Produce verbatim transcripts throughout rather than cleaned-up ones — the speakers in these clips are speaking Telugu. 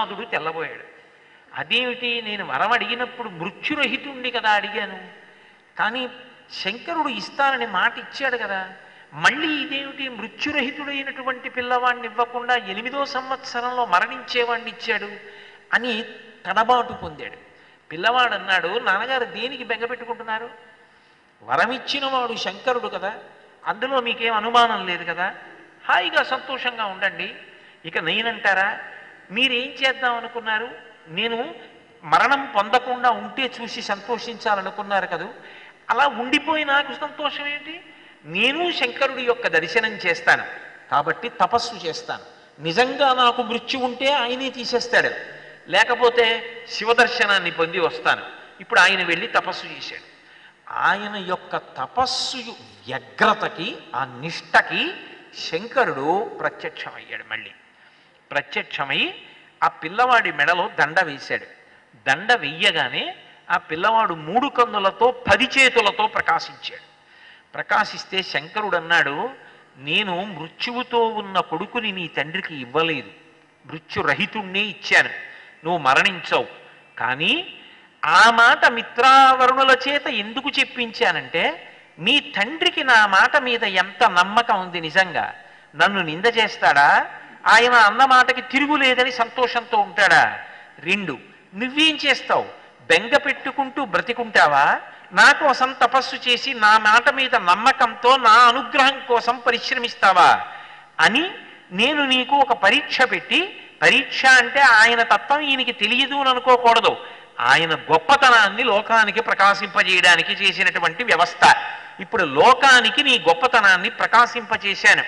ప్రహ్లాదుడు తెల్లబోయాడు. అదేమిటి, నేను వరం అడిగినప్పుడు మృత్యురహితుండి కదా అడిగాను, కానీ శంకరుడు ఇస్తానని మాట ఇచ్చాడు కదా, మళ్ళీ ఇదేమిటి మృత్యురహితుడైనటువంటి పిల్లవాడిని ఇవ్వకుండా ఎనిమిదో సంవత్సరంలో మరణించేవాడిని ఇచ్చాడు అని తడబాటు పొందాడు. పిల్లవాడు అన్నాడు, నాన్నగారు దేనికి బెంగ పెట్టుకుంటున్నారు? వరమిచ్చినవాడు శంకరుడు కదా, అందులో మీకేం అనుమానం లేదు కదా, హాయిగా సంతోషంగా ఉండండి. ఇక నేనంటారా, మీరేం చేద్దాం అనుకున్నారు? నేను మరణం పొందకుండా ఉంటే చూసి సంతోషించాలనుకున్నారు కదా, అలా ఉండిపోయి నాకు సంతోషం ఏంటి? నేను శంకరుడి యొక్క దర్శనం చేస్తాను కాబట్టి తపస్సు చేస్తాను. నిజంగా నాకు మృత్యు ఉంటే ఆయనే తీసేస్తాడు, లేకపోతే శివదర్శనాన్ని పొంది వస్తాను. ఇప్పుడు ఆయన వెళ్ళి తపస్సు చేశాడు. ఆయన యొక్క తపస్సు వ్యగ్రతకి, ఆ నిష్టకి శంకరుడు ప్రత్యక్షమయ్యాడు. మళ్ళీ ప్రత్యక్షమై ఆ పిల్లవాడి మెడలో దండ వేశాడు. దండ వెయ్యగానే ఆ పిల్లవాడు మూడు కన్నులతో పది చేతులతో ప్రకాశించాడు. ప్రకాశిస్తే శంకరుడు అన్నాడు, నేను మృత్యువుతో ఉన్న కొడుకుని నీ తండ్రికి ఇవ్వలేదు, మృత్యురహితుణ్ణే ఇచ్చాను, నువ్వు మరణించవు. కానీ ఆ మాట మిత్రావరుణుల చేత ఎందుకు చెప్పించానంటే, మీ తండ్రికి నా మాట మీద ఎంత నమ్మకం ఉంది, నిజంగా నన్ను నింద చేస్తాడా, ఆయన అన్న మాటకి తిరుగులేదని సంతోషంతో ఉంటాడా? రెండు, నువ్వేం చేస్తావు? బెంగ పెట్టుకుంటూ బ్రతికుంటావా? నా కోసం తపస్సు చేసి నా మాట మీద నమ్మకంతో నా అనుగ్రహం కోసం పరిశ్రమిస్తావా అని నేను నీకు ఒక పరీక్ష పెట్టి, పరీక్ష అంటే ఆయన తత్వం ఈయనకి తెలియదు అని అనుకోకూడదు, ఆయన గొప్పతనాన్ని లోకానికి ప్రకాశింపజేయడానికి చేసినటువంటి వ్యవస్థ. ఇప్పుడు లోకానికి నీ గొప్పతనాన్ని ప్రకాశింపచేశాను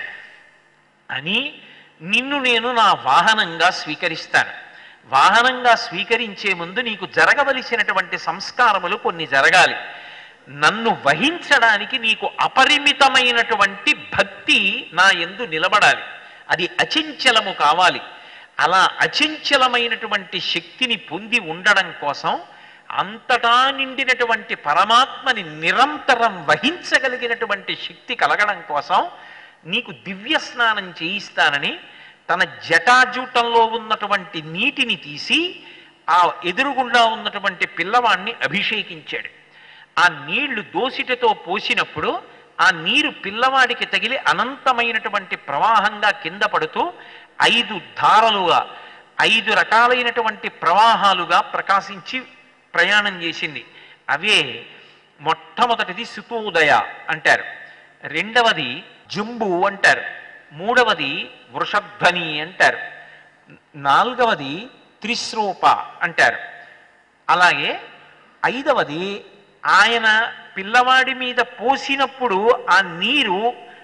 అని నిన్ను నేను నా వాహనంగా స్వీకరిస్తాను. వాహనంగా స్వీకరించే ముందు నీకు జరగవలసినటువంటి సంస్కారములు కొన్ని జరగాలి. నన్ను వహించడానికి నీకు అపరిమితమైనటువంటి భక్తి నా యందు నిలబడాలి, అది అచంచలము కావాలి. అలా అచంచలమైనటువంటి శక్తిని పొంది ఉండడం కోసం, అంతటా నిండినటువంటి పరమాత్మని నిరంతరం వహించగలిగినటువంటి శక్తి కలగడం కోసం నీకు దివ్య స్నానం చేయిస్తానని తన జటాజూటంలో ఉన్నటువంటి నీటిని తీసి ఆ ఎదురుగుండా ఉన్నటువంటి పిల్లవాణ్ణి అభిషేకించాడు. ఆ నీళ్లు దోసిటతో పోసినప్పుడు ఆ నీరు పిల్లవాడికి తగిలి అనంతమైనటువంటి ప్రవాహంగా కింద పడుతూ ఐదు ధారలుగా, ఐదు రకాలైనటువంటి ప్రవాహాలుగా ప్రకాశించి ప్రయాణం చేసింది. అవే మొట్టమొదటిది సుతోదయ అంటారు, రెండవది జంబు అంటారు, మూడవది వృషధ్వని అంటారు, నాలుగవది త్రిశ్రూప అంటారు. అలాగే ఐదవది ఆయన పిల్లవాడి మీద పోసినప్పుడు ఆ నీరు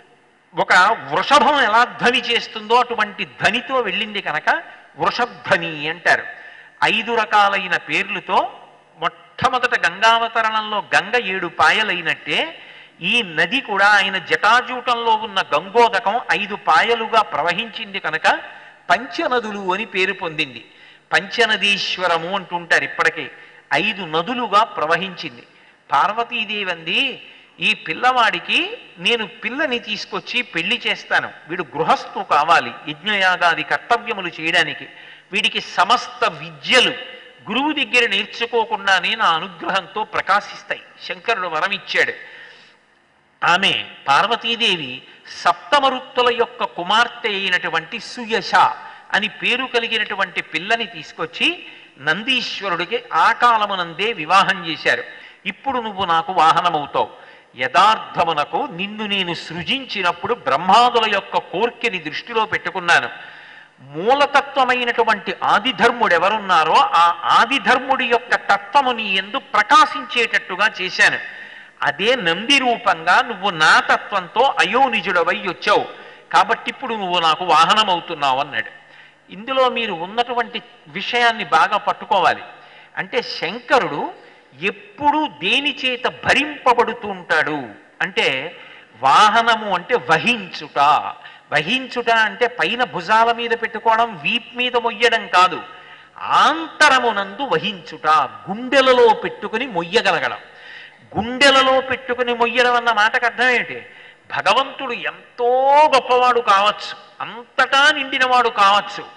ఒక వృషభం ఎలా ధ్వని చేస్తుందో అటువంటి ధ్వనితో వెళ్ళింది కనుక వృషధ్వని అంటారు. ఐదు రకాలైన పేర్లతో మొట్టమొదట గంగావతరణంలో గంగ ఏడు పాయలైనట్టే ఈ నది కూడా ఆయన జటాజూటంలో ఉన్న గంగోదకం ఐదు పాయలుగా ప్రవహించింది కనుక పంచనదులు అని పేరు పొందింది. పంచనదీశ్వరము అంటుంటారు ఇప్పటికే. ఐదు నదులుగా ప్రవహించింది. పార్వతీదేవి అంది, ఈ పిల్లవాడికి నేను పిల్లని తీసుకొచ్చి పెళ్లి చేస్తాను, వీడు గృహస్థు కావాలి యజ్ఞయాగాది కర్తవ్యములు చేయడానికి, వీడికి సమస్త విద్యలు గురువు దగ్గర నేర్చుకోకుండానే నా అనుగ్రహంతో ప్రకాశిస్తాయి. శంకరుడు వరం ఇచ్చాడు. ఆమె పార్వతీదేవి సప్తమరుత్తుల యొక్క కుమార్తె అయినటువంటి సుయశ అని పేరు కలిగినటువంటి పిల్లని తీసుకొచ్చి నందీశ్వరుడికి ఆ కాలమునందే వివాహం చేశారు. ఇప్పుడు నువ్వు నాకు వాహనమవుతావు. యథార్థమునకు నిన్ను నేను సృజించినప్పుడు బ్రహ్మాదుల యొక్క కోర్కెని దృష్టిలో పెట్టుకున్నాను. మూలతత్వమైనటువంటి ఆదిధర్ముడు ఎవరున్నారో ఆ ఆదిధర్ముడి యొక్క తత్వము నీ యందు ప్రకాశించేటట్టుగా చేశాను. అదే నంది రూపంగా నువ్వు నా తత్వంతో అయోనిజుడవై వచ్చావు, కాబట్టి ఇప్పుడు నువ్వు నాకు వాహనం అవుతున్నావు అన్నాడు. ఇందులో మీరు ఉన్నటువంటి విషయాన్ని బాగా పట్టుకోవాలి. అంటే శంకరుడు ఎప్పుడూ దేని చేత భరింపబడుతూ ఉంటాడు అంటే, వాహనము అంటే వహించుట. వహించుట అంటే పైన భుజాల మీద పెట్టుకోవడం, వీప్ మీద మొయ్యడం కాదు. ఆంతరమునందు వహించుట, గుండెలలో పెట్టుకుని మొయ్యగలగడం. గుండెలలో పెట్టుకుని మొయ్యడం అన్న మాటకు అర్థం ఏంటి? భగవంతుడు ఎంతో గొప్పవాడు కావచ్చు, అంతటా నిండినవాడు కావచ్చు,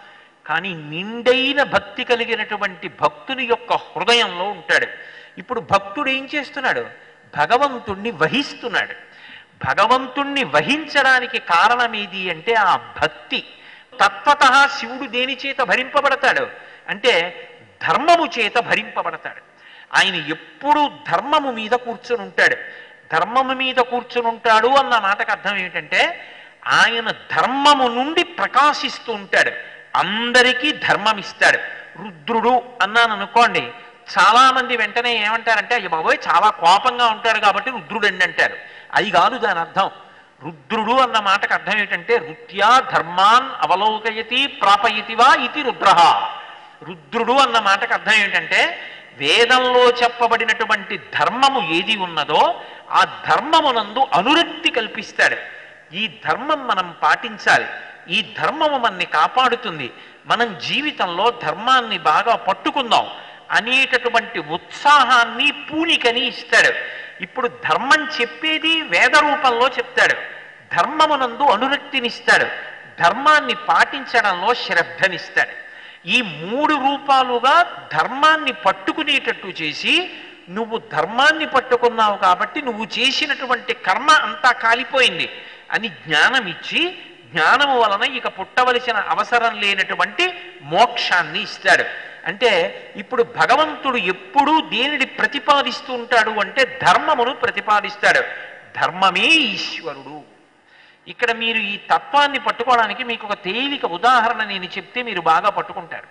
కానీ నిండైన భక్తి కలిగినటువంటి భక్తుని యొక్క హృదయంలో ఉంటాడు. ఇప్పుడు భక్తుడు ఏం చేస్తున్నాడు? భగవంతుణ్ణి వహిస్తున్నాడు. భగవంతుణ్ణి వహించడానికి కారణం ఏది అంటే ఆ భక్తి. తత్వత శివుడు దేని చేత భరింపబడతాడు అంటే ధర్మము చేత భరింపబడతాడు. ఆయన ఎప్పుడూ ధర్మము మీద కూర్చుని ఉంటాడు. ధర్మము మీద కూర్చుని ఉంటాడు అన్న మాటకు అర్థం ఏమిటంటే ఆయన ధర్మము నుండి ప్రకాశిస్తూ ఉంటాడు. అందరికీ ధర్మం ఇస్తాడు. రుద్రుడు అన్నాను అనుకోండి, చాలా మంది వెంటనే ఏమంటారంటే అయ్య బాబోయ్ చాలా కోపంగా ఉంటాడు కాబట్టి రుద్రుడు అండి అంటారు. అది కాదు దాని అర్థం. రుద్రుడు అన్న మాటకు అర్థం ఏంటంటే రుత్యా ధర్మాన్ అవలోకయతి ప్రాపయతివా ఇది రుద్రః. రుద్రుడు అన్న మాటకు అర్థం ఏంటంటే వేదంలో చెప్పబడినటువంటి ధర్మము ఏది ఉన్నదో ఆ ధర్మమునందు అనురక్తి కల్పిస్తాడు. ఈ ధర్మం మనం పాటించాలి, ఈ ధర్మము మనని కాపాడుతుంది, మనం జీవితంలో ధర్మాన్ని బాగా పట్టుకుందాం అనేటటువంటి ఉత్సాహాన్ని పూనికని ఇస్తాడు. ఇప్పుడు ధర్మం చెప్పేది వేద రూపంలో చెప్తాడు. ధర్మమునందు అనురక్తినిస్తాడు. ధర్మాన్ని పాటించడంలో శ్రద్ధనిస్తాడు. ఈ మూడు రూపాలుగా ధర్మాన్ని పట్టుకునేటట్టు చేసి నువ్వు ధర్మాన్ని పట్టుకున్నావు కాబట్టి నువ్వు చేసినటువంటి కర్మ అంతా కాలిపోయింది అని జ్ఞానం ఇచ్చి జ్ఞానము వలన ఇక పుట్టవలసిన అవసరం లేనటువంటి మోక్షాన్ని ఇస్తాడు. అంటే ఇప్పుడు భగవంతుడు ఎప్పుడూ దేనిని ప్రతిపాదిస్తూ ఉంటాడు అంటే ధర్మమును ప్రతిపాదిస్తాడు. ధర్మమే ఈశ్వరుడు. ఇక్కడ మీరు ఈ తత్వాన్ని పట్టుకోవడానికి మీకు ఒక తేలిక ఉదాహరణ నేను చెప్తే మీరు బాగా పట్టుకుంటారు.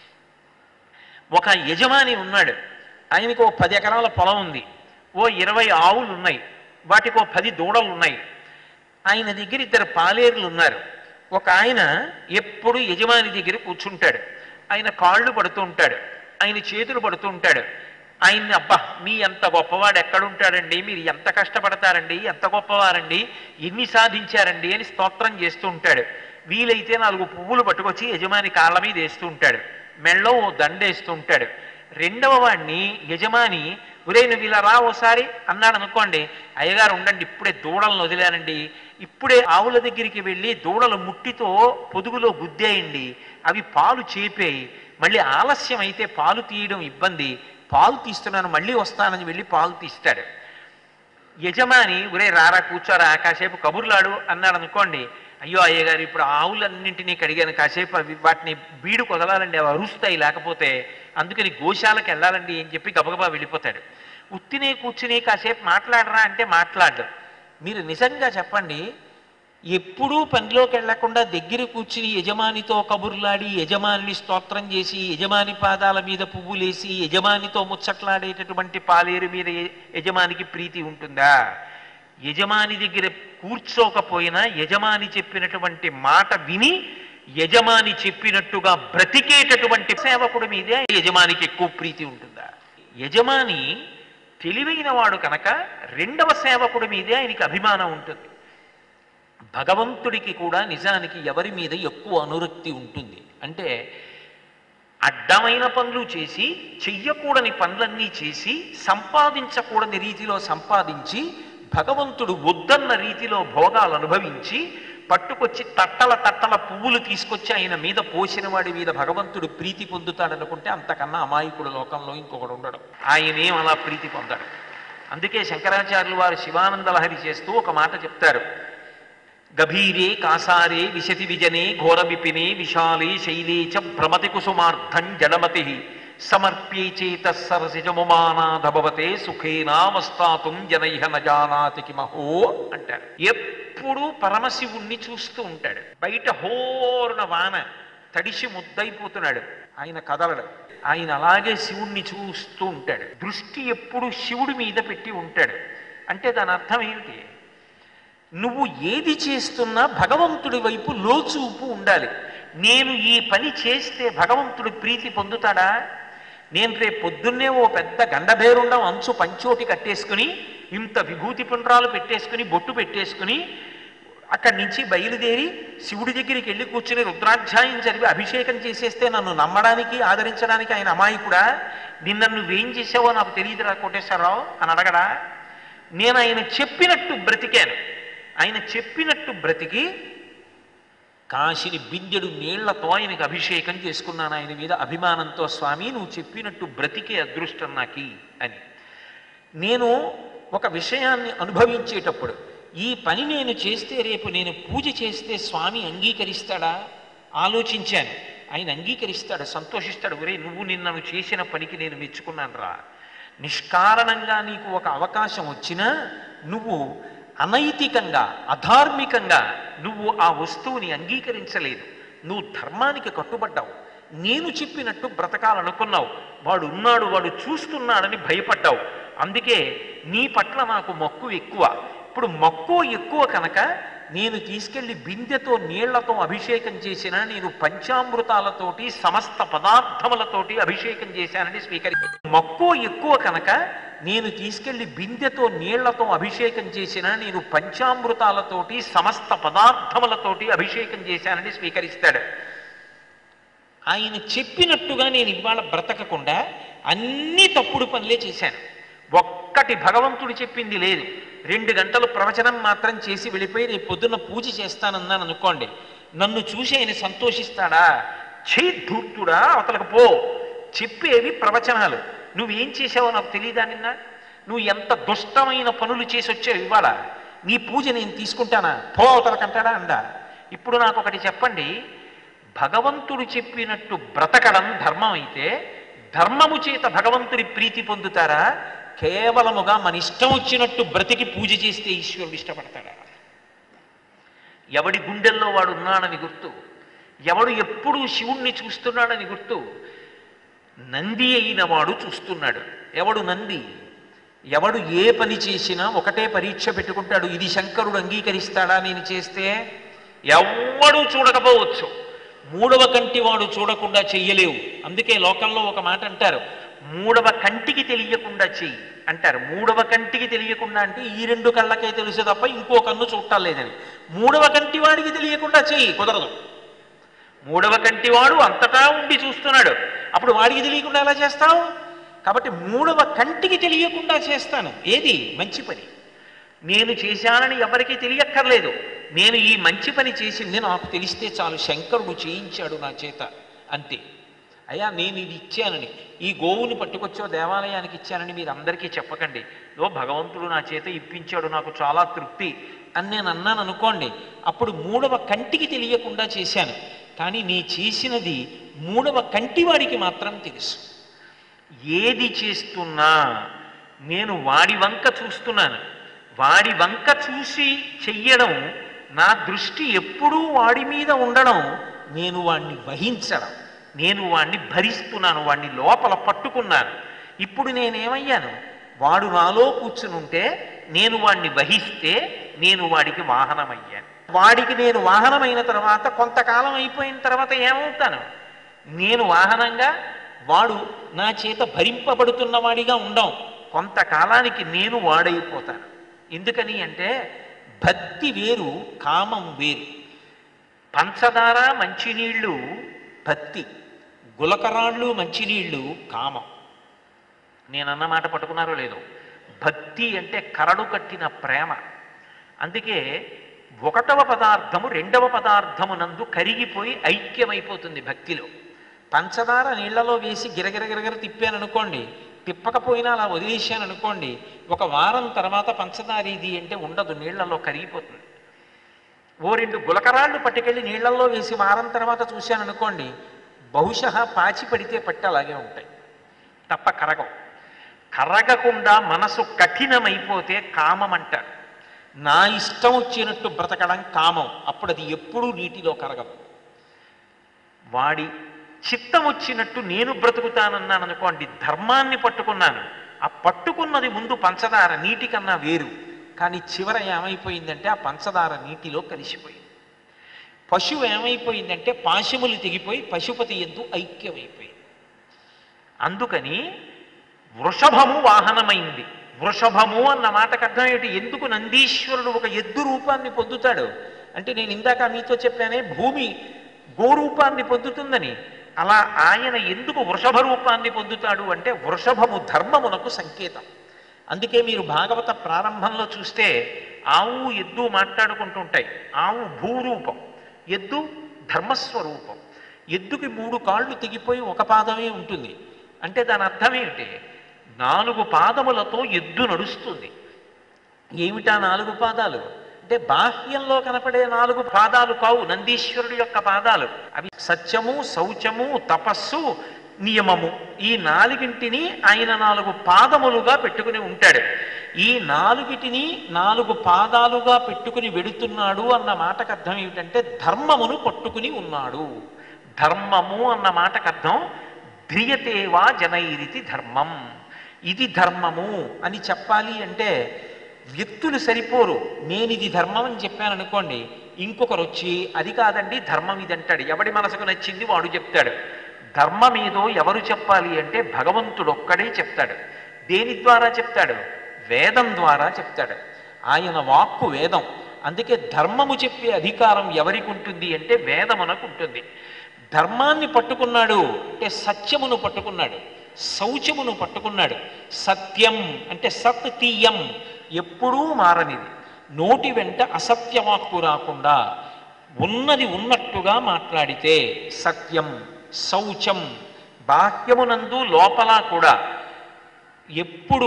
ఒక యజమాని ఉన్నాడు, ఆయనకు ఓ పది ఎకరాల పొలం ఉంది, ఓ ఇరవై ఆవులు ఉన్నాయి, వాటికి ఓ పది దూడలు ఉన్నాయి. ఆయన దగ్గర ఇద్దరు పాలేరులు ఉన్నారు. ఒక ఆయన ఎప్పుడు యజమాని దగ్గర కూర్చుంటాడు, ఆయన కాళ్ళు పడుతూ ఉంటాడు, ఆయన చేతులు పడుతూ ఉంటాడు. ఆయన్ని అబ్బా మీ ఎంత గొప్పవాడు ఎక్కడుంటాడండి, మీరు ఎంత కష్టపడతారండి, ఎంత గొప్పవారండి, ఎన్ని సాధించారండి అని స్తోత్రం చేస్తూ ఉంటాడు. వీలైతే నాలుగు పువ్వులు పట్టుకొచ్చి యజమాని కాళ్ళ మీద వేస్తూ ఉంటాడు, మెళ్ళో ఓ దండేస్తూ ఉంటాడు. రెండవ వాడిని యజమాని ఒరే నువ్వు ఇలా రా ఓసారి అన్నాడు అనుకోండి, అయ్యగారు ఉండండి ఇప్పుడే దూడలను వదిలానండి, ఇప్పుడే ఆవుల దగ్గరికి వెళ్ళి దూడలు ముట్టితో పొదుగులో గుద్దేయండి, అవి పాలు చేపేయి, మళ్ళీ ఆలస్యం అయితే పాలు తీయడం ఇబ్బంది, పాలు తీస్తున్నాను మళ్ళీ వస్తానని వెళ్ళి పాలు తీస్తాడు. యజమాని ఒరే రారా కూర్చోరా కాసేపు కబుర్లాడు అన్నాడు అనుకోండి, అయ్యో అయ్యగారు ఇప్పుడు ఆవులన్నింటినీ కడిగాను, కాసేపు అవి వాటిని బీడు కొదలాలండి, అవి అరుస్తాయి లేకపోతే, అందుకని గోశాలకు వెళ్ళాలండి అని చెప్పి గబగబా వెళ్ళిపోతాడు. ఉత్తినే కూర్చుని కాసేపు మాట్లాడరా అంటే మాట్లాడు. మీరు నిజంగా చెప్పండి, ఎప్పుడూ పనిలోకి వెళ్లకుండా దగ్గర కూర్చుని యజమానితో కబుర్లాడి యజమానిని స్తోత్రం చేసి యజమాని పాదాల మీద పువ్వులేసి యజమానితో ముచ్చట్లాడేటటువంటి పాలేరు మీద యజమానికి ప్రీతి ఉంటుందా? యజమాని దగ్గర కూర్చోకపోయినా యజమాని చెప్పినటువంటి మాట విని యజమాని చెప్పినట్టుగా బ్రతికేటటువంటి సేవకుడి మీదే యజమానికి ఎక్కువ ప్రీతి ఉంటుందా? యజమాని తెలివైన వాడు కనుక రెండవ సేవకుడి మీదే ఆయనకి అభిమానం ఉంటుంది. భగవంతుడికి కూడా నిజానికి ఎవరి మీద ఎక్కువ అనురక్తి ఉంటుంది అంటే అడ్డమైన పనులు చేసి చెయ్యకూడని పనులన్నీ చేసి సంపాదించకూడని రీతిలో సంపాదించి భగవంతుడు వద్దన్న రీతిలో భోగాలు అనుభవించి పట్టుకొచ్చి తట్టల తట్టల పువ్వులు తీసుకొచ్చి ఆయన మీద పోసిన వాడి మీద భగవంతుడు ప్రీతి పొందుతాడనుకుంటే అంతకన్నా అమాయకుడు లోకంలో ఇంకొకడు ఉండడు. ఆయనేం అలా ప్రీతి పొందాడు. అందుకే శంకరాచార్యులు వారు శివానంద లహరి చేస్తూ ఒక మాట చెప్తారు, గభీరే కాసారే విశతి విజనే ఘోర విపినే విశాలే శైలే చ భ్రమతి కుసుమార్థం జడమతి సమర్ప్యే చేత సరసిజముమానాధభవతే సుఖేనామస్తాతుం జనైహ నజానాతి కిమహో అంటారు. ఎప్పుడూ పరమశివుణ్ణి చూస్తూ ఉంటాడు. బయట హోరున వాన తడిసి ముద్దయిపోతున్నాడు, ఆయన కదలడు, ఆయన అలాగే శివుణ్ణి చూస్తూ ఉంటాడు. దృష్టి ఎప్పుడు శివుడి మీద పెట్టి ఉంటాడు. అంటే దాని అర్థం ఏమిటి? నువ్వు ఏది చేస్తున్నా భగవంతుడి వైపు లోచూపు ఉండాలి. నేను ఈ పని చేస్తే భగవంతుడు ప్రీతి పొందుతాడా? నేను రేపు పొద్దున్నే ఓ పెద్ద గండభేరుండం అంచు పంచోటి కట్టేసుకుని ఇంత విభూతి పుండ్రాలు పెట్టేసుకుని బొట్టు పెట్టేసుకుని అక్కడి నుంచి బయలుదేరి శివుడి దగ్గరికి వెళ్ళి కూర్చుని రుద్రాధ్యాయం చదివి అభిషేకం చేసేస్తే నన్ను నమ్మడానికి ఆదరించడానికి ఆయన అమాయకుడా? నిన్న నువ్వేం చేసావో నాకు తెలియదురా కోటేశ్వరరావు అని అడగడా? నేను ఆయన చెప్పినట్టు బ్రతికాను. ఆయన చెప్పినట్టు బ్రతికి కాశిని బిందెడు నీళ్లతో ఆయనకి అభిషేకం చేసుకున్నాను. ఆయన మీద అభిమానంతో, స్వామి నువ్వు చెప్పినట్టు బ్రతికే అదృష్టం నాకి అని. నేను ఒక విషయాన్ని అనుభవించేటప్పుడు ఈ పని నేను చేస్తే రేపు నేను పూజ చేస్తే స్వామి అంగీకరిస్తాడా ఆలోచించాను. ఆయన అంగీకరిస్తాడు, సంతోషిస్తాడు. ఒరే నువ్వు నిన్న నువ్వు చేసిన పనికి నేను మెచ్చుకున్నాను రా. నిష్కారణంగా నీకు ఒక అవకాశం వచ్చినా నువ్వు అనైతికంగా అధార్మికంగా నువ్వు ఆ వస్తువుని అంగీకరించలేదు. నువ్వు ధర్మానికి కట్టుబడ్డావు. నేను చెప్పినట్టు బ్రతకాలనుకున్నావు. వాడు ఉన్నాడు, వాడు చూస్తున్నాడని భయపడ్డావు. అందుకే నీ పట్ల నాకు మక్కువ ఎక్కువ. ఇప్పుడు మక్కువ ఎక్కువ కనుక నేను తీసుకెళ్లి బిందెతో నీళ్లతో అభిషేకం చేసిన, నేను పంచామృతాలతోటి సమస్త పదార్థములతోటి అభిషేకం చేశానని స్వీకరి. మక్కువ ఎక్కువ కనుక నేను తీసుకెళ్లి బిందెతో నీళ్లతో అభిషేకం చేసిన, నేను పంచామృతాలతోటి సమస్త పదార్థములతోటి అభిషేకం చేశానని స్వీకరిస్తాడు. ఆయన చెప్పినట్టుగా నేను ఇవాళ బ్రతకకుండా అన్ని తప్పుడు పనులే చేశాను. ఒక్కటి భగవంతుడు చెప్పింది లేదు. రెండు గంటలు ప్రవచనం మాత్రం చేసి వెళ్ళిపోయి రేపు పొద్దున్న పూజ చేస్తానన్నాను అనుకోండి, నన్ను చూసి ఆయన సంతోషిస్తాడా? ఛీ ధూర్తుడా అవతలకు పో. చెప్పేవి ప్రవచనాలు. నువ్వేం చేసావో నాకు తెలియదా? నిన్న నువ్వు ఎంత దుష్టమైన పనులు చేసి వచ్చావు. ఇవాళ నీ పూజ నేను తీసుకుంటానా? పో అవతలకంటాడా అండా. ఇప్పుడు నాకు ఒకటి చెప్పండి, భగవంతుడు చెప్పినట్టు బ్రతకడం ధర్మం అయితే ధర్మము చేత భగవంతుడి ప్రీతి పొందుతారా? కేవలముగా మన ఇష్టం వచ్చినట్టు బ్రతికి పూజ చేస్తే ఈశ్వరుడు ఇష్టపడతాడా? ఎవడి గుండెల్లో వాడు ఉన్నాడని గుర్తు, ఎవడు ఎప్పుడూ శివుణ్ణి చూస్తున్నాడని గుర్తు. నంది అయిన వాడు చూస్తున్నాడు. ఎవడు నంది? ఎవడు ఏ పని చేసినా ఒకటే పరీక్ష పెట్టుకుంటాడు, ఇది శంకరుడు అంగీకరిస్తాడా నేను చేస్తే? ఎవ్వడూ చూడకపోవచ్చు, మూడవ కంటి వాడు చూడకుండా చెయ్యలేవు. అందుకే లోకంలో ఒక మాట అంటారు, మూడవ కంటికి తెలియకుండా చెయ్యి అంటారు. మూడవ కంటికి తెలియకుండా అంటే ఈ రెండు కళ్ళకే తెలుసు తప్ప ఇంకో కన్ను చూడటం లేదని. మూడవ కంటి వాడికి తెలియకుండా చెయ్యి, కుదరదు. మూడవ కంటి వాడు అంతటా ఉండి చూస్తున్నాడు, అప్పుడు వాడికి తెలియకుండా ఎలా చేస్తావు? కాబట్టి మూడవ కంటికి తెలియకుండా చేస్తాను. ఏది? మంచి పని. నేను చేశానని ఎవరికీ తెలియక్కర్లేదు. నేను ఈ మంచి పని చేసింది నాకు తెలిస్తే చాలు, శంకరుడు చేయించాడు నా చేత అంతే. అయ్యా నేను ఇది ఇచ్చానని, ఈ గోవుని పట్టుకొచ్చో దేవాలయానికి ఇచ్చానని మీరు అందరికీ చెప్పకండి. లో భగవంతుడు నా చేత ఇప్పించాడు, నాకు చాలా తృప్తి అని నేను అన్నాను అనుకోండి, అప్పుడు మూడవ కంటికి తెలియకుండా చేశాను. కానీ నీ చేసినది మూడవ కంటివాడికి మాత్రం తెలుసు. ఏది చేస్తున్నా నేను వాడి వంక చూస్తున్నాను. వాడి వంక చూసి చెయ్యడం, నా దృష్టి ఎప్పుడూ వాడి మీద ఉండడం, నేను వాణ్ణి వహించడం, నేను వాణ్ణి భరిస్తున్నాను, వాణ్ణి లోపల పట్టుకున్నాను. ఇప్పుడు నేనేమయ్యాను? వాడు నాలో కూర్చునుంటే నేను వాణ్ణి వహిస్తే నేను వాడికి వాహనమయ్యాను. వాడికి నేను వాహనమైన తర్వాత కొంతకాలం అయిపోయిన తర్వాత ఏమవుతాను? నేను వాహనంగా, వాడు నా చేత భరింపబడుతున్నవాడిగా ఉండం. కొంతకాలానికి నేను వాడైపోతాను. ఎందుకని అంటే భక్తి వేరు, కామం వేరు. పంచదార మంచినీళ్ళు భక్తి, గులకరాళ్ళు మంచినీళ్ళు కామం. నేనన్న మాట పట్టుకున్నారో లేదో? భక్తి అంటే కరడు కట్టిన ప్రేమ. అందుకే ఒకటవ పదార్థము రెండవ పదార్థము నందు కరిగిపోయి ఐక్యమైపోతుంది భక్తిలో. పంచదార నీళ్లలో వేసి గిరగిర గిరగిర తిప్పాను అనుకోండి, తిప్పకపోయినా అలా వదిలేశాను అనుకోండి, ఒక వారం తర్వాత పంచదార ఇది అంటే ఉండదు, నీళ్లలో కరిగిపోతుంది. ఓ రెండు గులకరాళ్ళు పట్టుకెళ్ళి నీళ్లలో వేసి వారం తర్వాత చూశాను అనుకోండి, బహుశः పాచి పడితే పట్టి అలాగే ఉంటాయి తప్ప కరగవు. కరగకుండా మనసు కఠినమైపోతే కామం అంటారు. నా ఇష్టం వచ్చినట్టు బ్రతకడం కామం. అప్పుడు అది ఎప్పుడూ నీటిలో కరగదు. వాడి చిత్తం వచ్చినట్టు నేను బ్రతుకుతానన్నాను అనుకోండి, ధర్మాన్ని పట్టుకున్నాను. ఆ పట్టుకున్నది ముందు పంచదార నీటి కన్నా వేరు, కానీ చివర ఏమైపోయిందంటే ఆ పంచదార నీటిలో కలిసిపోయింది. పశువు ఏమైపోయిందంటే పాశములు తెగిపోయి పశుపతి యందు ఐక్యమైపోయింది. అందుకని వృషభము వాహనమైంది. వృషభము అన్న మాటకు అర్థం ఏంటి? ఎందుకు నందీశ్వరుడు ఒక ఎద్దు రూపాన్ని పొందుతాడు అంటే, నేను ఇందాక మీతో చెప్పానే భూమి గోరూపాన్ని పొందుతుందని. అలా ఆయన ఎందుకు వృషభ రూపాన్ని పొందుతాడు అంటే, వృషభము ధర్మమునకు సంకేతం. అందుకే మీరు భాగవత ప్రారంభంలో చూస్తే ఆవు ఎద్దు మాట్లాడుకుంటుంటాయి. ఆవు భూరూపం, ఎద్దు ధర్మస్వరూపం. ఎద్దుకి మూడు కాళ్ళు తెగిపోయి ఒక పాదమే ఉంటుంది అంటే దాని అర్థం ఏమిటి? నాలుగు పాదములతో ఎద్దు నడుస్తుంది. ఏమిటా నాలుగు పాదాలు అంటే బాహ్యంలో కనపడే నాలుగు పాదాలు కావు నందీశ్వరుడి యొక్క పాదాలు. అవి సత్యము, శౌచము, తపస్సు, నియమము. ఈ నాలుగింటిని ఆయన నాలుగు పాదములుగా పెట్టుకుని ఉంటాడు. ఈ నాలుగిటిని నాలుగు పాదాలుగా పెట్టుకుని వెడుతున్నాడు అన్న మాటకు అర్థం ఏమిటంటే ధర్మమును పట్టుకుని ఉన్నాడు. ధర్మము అన్న మాటకు అర్థం ధ్రియతేవా జనైరితి ధర్మం. ఇది ధర్మము అని చెప్పాలి అంటే వ్యక్తులు సరిపోరు. నేను ఇది ధర్మం అని చెప్పాను అనుకోండి, ఇంకొకరు వచ్చి అది కాదండి ధర్మం ఇది అంటాడు. ఎవడి మనసుకు నచ్చింది వాడు చెప్తాడు. ధర్మం ఏదో ఎవరు చెప్పాలి అంటే భగవంతుడు ఒక్కడే చెప్తాడు. దేని ద్వారా చెప్తాడు? వేదం ద్వారా చెప్తాడు. ఆయన వాక్కు వేదం. అందుకే ధర్మము చెప్పే అధికారం ఎవరికి ఉంటుంది అంటే వేదమునకు ఉంటుంది. ధర్మాన్ని పట్టుకున్నాడు అంటే సత్యమును పట్టుకున్నాడు, శౌచమును పట్టుకున్నాడు. సత్యం అంటే సత్ తీయం, ఎప్పుడూ మారనిది. నోటి వెంట అసత్యవాక్కు రాకుండా ఉన్నది ఉన్నట్టుగా మాట్లాడితే సత్యం. శౌచం బాహ్యమునందు లోపల కూడా ఎప్పుడు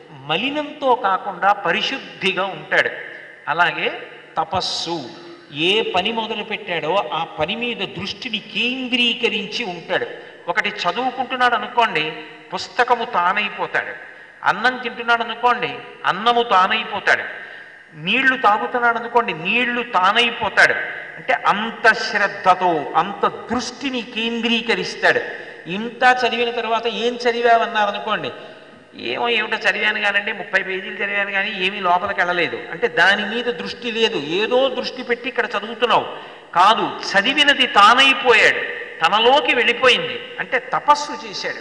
మలినంతో కాకుండా పరిశుద్ధిగా ఉంటాడు. అలాగే తపస్సు, ఏ పని మొదలు పెట్టాడో ఆ పని మీద దృష్టిని కేంద్రీకరించి ఉంటాడు. ఒకటి చదువుకుంటున్నాడు అనుకోండి, పుస్తకము తానైపోతాడు. అన్నం తింటున్నాడు అనుకోండి, అన్నము తానైపోతాడు. నీళ్లు తాగుతున్నాడు అనుకోండి, నీళ్లు తానైపోతాడు. అంటే అంత శ్రద్ధతో అంత దృష్టిని కేంద్రీకరిస్తాడు. ఇంత చదివిన తర్వాత ఏం చదివావన్నారు అనుకోండి, ఏమో ఏమిటో చదివాను కానండి, ముప్పై పేజీలు చదివాను కానీ ఏమీ లోపలికి వెళ్ళలేదు అంటే దాని మీద దృష్టి లేదు. ఏదో దృష్టి పెట్టి ఇక్కడ చదువుతున్నావు కాదు, చదివినది తానైపోయాడు, తనలోకి వెళ్ళిపోయింది అంటే తపస్సు చేశాడు.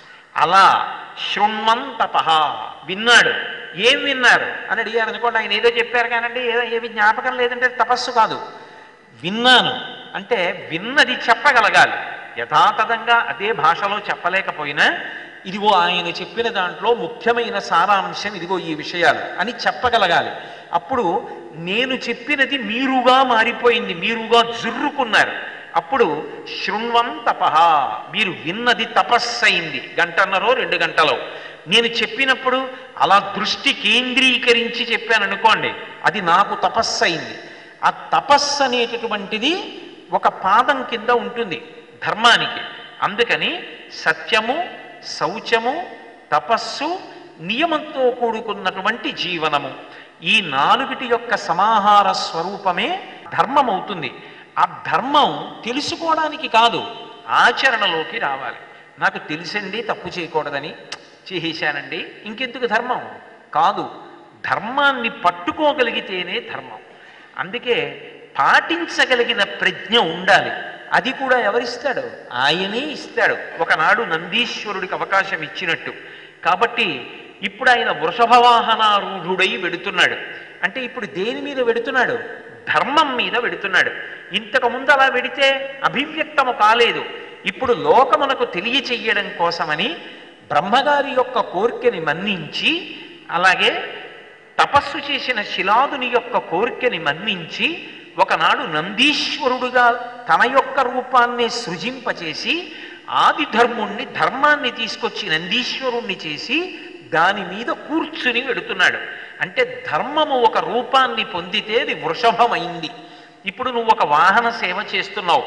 అలా శృణ్వన్ తపః, విన్నాడు. ఏం విన్నారు అని అడిగారు అనుకోండి, ఆయన ఏదో చెప్పారు కానండి ఏదో ఏమి జ్ఞాపకం లేదంటే తపస్సు కాదు. విన్నాను అంటే విన్నది చెప్పగలగాలి. యథాతథంగా అదే భాషలో చెప్పలేకపోయినా ఇదిగో ఆయన చెప్పిన దాంట్లో ముఖ్యమైన సారాంశం ఇదిగో ఈ విషయాలు అని చెప్పగలగాలి. అప్పుడు నేను చెప్పినది మీరుగా మారిపోయింది, మీరుగా జుర్రుకున్నారు. అప్పుడు శృణ్వం తపః, మీరు విన్నది తపస్సు అయింది. గంటన్నరో రెండు గంటలో నేను చెప్పినప్పుడు అలా దృష్టి కేంద్రీకరించి చెప్పాను అనుకోండి, అది నాకు తపస్సు అయింది. ఆ తపస్సు అనేటటువంటిది ఒక పాదం కింద ఉంటుంది ధర్మానికి. అందుకని సత్యము, శౌచము, తపస్సు, నియమంతో కూడుకున్నటువంటి జీవనము, ఈ నాలుగిటి యొక్క సమాహార స్వరూపమే ధర్మం అవుతుంది. ఆ ధర్మం తెలుసుకోవడానికి కాదు, ఆచరణలోకి రావాలి. నాకు తెలిసింది తప్పు చేయకూడదని చేసేశానండి, ఇంకెందుకు ధర్మం కాదు. ధర్మాన్ని పట్టుకోగలిగితేనే ధర్మం. అందుకే పాటించగలిగిన ప్రజ్ఞ ఉండాలి. అది కూడా ఎవరిస్తాడు? ఆయనే ఇస్తాడు. ఒకనాడు నందీశ్వరుడికి అవకాశం ఇచ్చినట్టు. కాబట్టి ఇప్పుడు ఆయన వృషభవాహనారూఢుడై వెడుతున్నాడు. అంటే ఇప్పుడు దేని మీద వెడుతున్నాడు? ధర్మం మీద వెడుతున్నాడు. ఇంతకుముందు అలా వెడితే అభివ్యక్తము కాలేదు. ఇప్పుడు లోకమునకు తెలియచెయ్యడం కోసమని బ్రహ్మగారి యొక్క కోరికని మన్నించి, అలాగే తపస్సు చేసిన శిలాదుని యొక్క కోరికని మన్నించి ఒకనాడు నందీశ్వరుడుగా తన యొక్క రూపాన్ని సృజింపచేసి ఆది ధర్ముణ్ణి ధర్మాన్ని తీసుకొచ్చి నందీశ్వరుణ్ణి చేసి దాని మీద కూర్చుని వెడుతున్నాడు. అంటే ధర్మము ఒక రూపాన్ని పొందితే అది వృషభమైంది. ఇప్పుడు నువ్వు ఒక వాహన సేవ చేస్తున్నావు,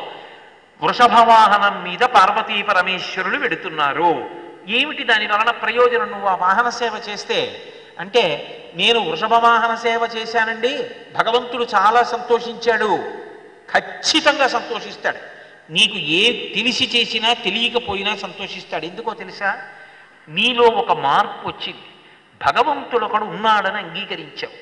వృషభ వాహనం మీద పార్వతీ పరమేశ్వరులు వెడుతున్నారు. ఏమిటి దాని వలన ప్రయోజనం? నువ్వు ఆ వాహన సేవ చేస్తే అంటే నేను వృషభ వాహన సేవ చేశానండి, భగవంతుడు చాలా సంతోషించాడు. ఖచ్చితంగా సంతోషిస్తాడు. నీకు ఏ తెలిసి చేసినా తెలియకపోయినా సంతోషిస్తాడు. ఎందుకో తెలుసా? నీలో ఒక మార్పు వచ్చింది. భగవంతుడు ఒకడు ఉన్నాడని అంగీకరించావు.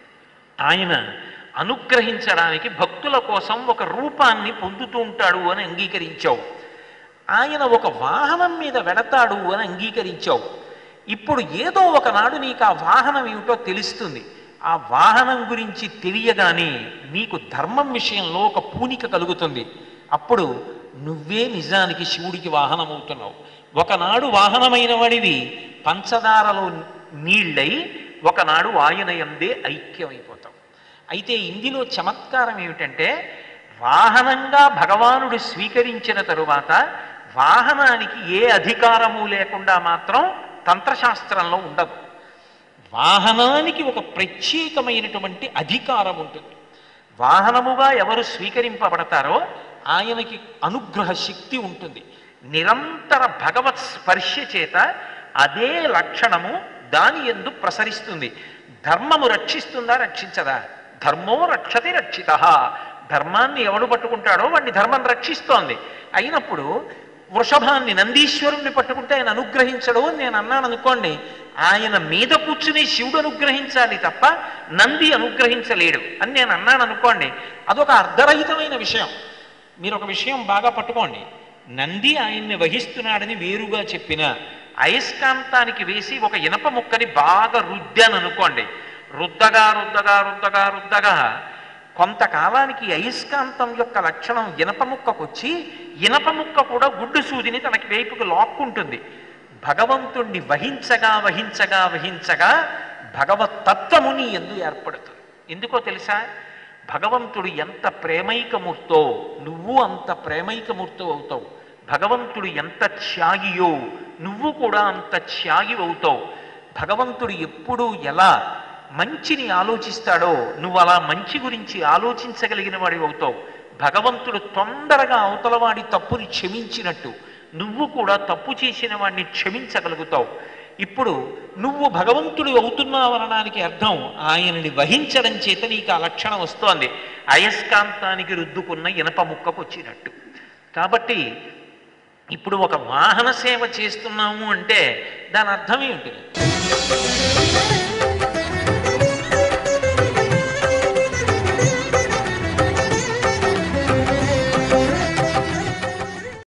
ఆయన అనుగ్రహించడానికి భక్తుల కోసం ఒక రూపాన్ని పొందుతూ ఉంటాడు అని అంగీకరించావు. ఆయన ఒక వాహనం మీద వెడతాడు అని అంగీకరించావు. ఇప్పుడు ఏదో ఒకనాడు నీకు ఆ వాహనం ఏమిటో తెలుస్తుంది. ఆ వాహనం గురించి తెలియగానే నీకు ధర్మం విషయంలో ఒక పూనిక కలుగుతుంది. అప్పుడు నువ్వే నిజానికి శివుడికి వాహనం అవుతున్నావు. ఒకనాడు వాహనమైన వాడివి పంచదారలో నీళ్ళై ఒకనాడు ఆయన యందే ఐక్యమైపోతావు. అయితే ఇందులో చమత్కారం ఏమిటంటే వాహనంగా భగవానుడు స్వీకరించిన తరువాత వాహనానికి ఏ అధికారము లేకుండా మాత్రం తంత్రశాస్త్రంలో ఉండదు. వాహనానికి ఒక ప్రత్యేకమైనటువంటి అధికారం ఉంటుంది. వాహనముగా ఎవరు స్వీకరింపబడతారో ఆయనకి అనుగ్రహ శక్తి ఉంటుంది. నిరంతర భగవత్ స్పర్శ చేత అదే లక్షణము దాని యందు ప్రసరిస్తుంది. ధర్మము రక్షిస్తుందా, రక్షించదా? ధర్మో రక్షతి రక్షిత. ధర్మాన్ని ఎవడు పట్టుకుంటాడో వాడిని ధర్మం రక్షిస్తోంది. అయినప్పుడు వృషభాన్ని, నందీశ్వరుణ్ణి పట్టుకుంటే ఆయన అనుగ్రహించడు అని నేను అన్నాను అనుకోండి, ఆయన మీద కూర్చుని శివుడు అనుగ్రహించాలి తప్ప నంది అనుగ్రహించలేడు అని నేను అన్నాను అనుకోండి, అదొక అర్ధరహితమైన విషయం. మీరు ఒక విషయం బాగా పట్టుకోండి. నంది ఆయన్ని వహిస్తున్నాడని వేరుగా చెప్పిన అయస్కాంతానికి వేసి ఒక ఇనప ముక్కని బాగా రుద్దాను అనుకోండి, రుద్దగా రుద్దగా రుద్దగా రుద్దగా కొంతకాలానికి అయస్కాంతం యొక్క లక్షణం ఇనప ముక్కకొచ్చి ఇనప ముక్క కూడా గుడ్డు సూదిని తనకి వైపుకు లాక్కుంటుంది. భగవంతుణ్ణి వహించగా వహించగా వహించగా భగవత్ తత్వము నీ యందు ఏర్పడుతుంది. ఎందుకో తెలుసా? భగవంతుడు ఎంత ప్రేమైకమూర్తో నువ్వు అంత ప్రేమైకమూర్తో అవుతావు. భగవంతుడు ఎంత త్యాగియో నువ్వు కూడా అంత త్యాగి అవుతావు. భగవంతుడు ఎప్పుడూ ఎలా మంచిని ఆలోచిస్తాడో నువ్వు అలా మంచి గురించి ఆలోచించగలిగిన వాడి అవుతావు. భగవంతుడు తొందరగా అవతలవాడి తప్పుని క్షమించినట్టు నువ్వు కూడా తప్పు చేసిన వాడిని క్షమించగలుగుతావు. ఇప్పుడు నువ్వు భగవంతుడు అవుతున్నావనడానికి అర్థం ఆయనని వహించడం చేత నీకు ఆ లక్షణం వస్తోంది, అయస్కాంతానికి రుద్దుకున్న ఇనప ముక్కకు వచ్చినట్టు. కాబట్టి ఇప్పుడు ఒక వాహన సేవ చేస్తున్నాము అంటే దాని అర్థం ఏమిటి?